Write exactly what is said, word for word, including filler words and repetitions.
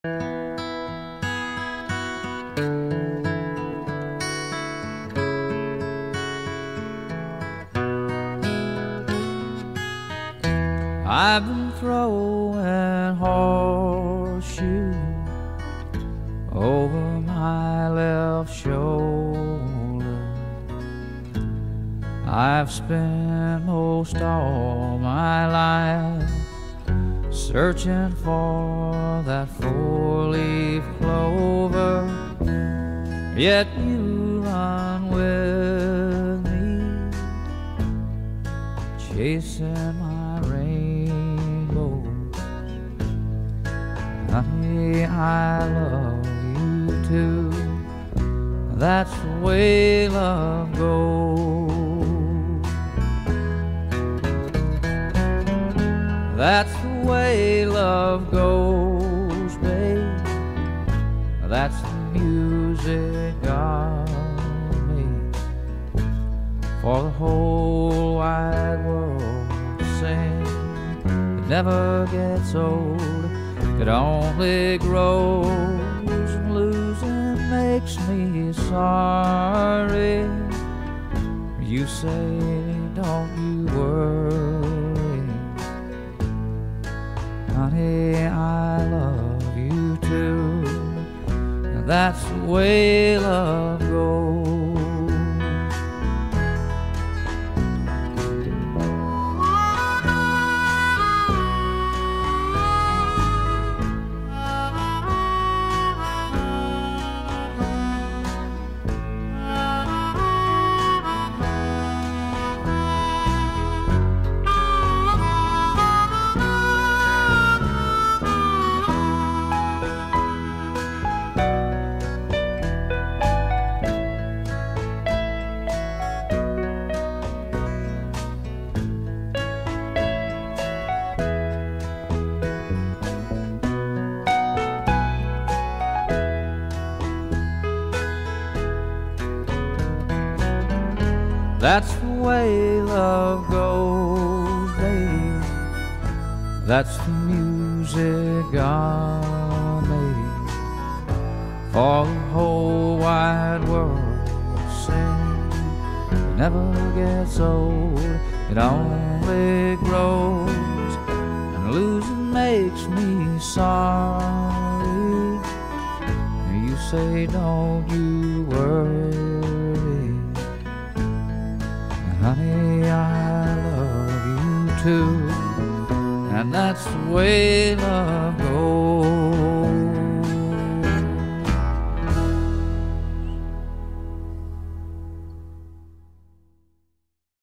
I've been throwing horseshoes over my left shoulder. I've spent most all my life searching for that four-leaf clover, yet you run with me, chasing my rainbow. Honey, I love you too. That's the way love goes. That's the way love goes, babe. That's the music God made for the whole wide world to sing. It never gets old, it only grows, and losing makes me sorry. You say, don't you worry, honey, I love you too. And that's the way love goes. That's the way love goes, babe. That's the music God made for the whole wide world to sing. It never gets old, it only grows, and losing makes me sorry. You say, don't you worry, honey, I love you too. And that's the way love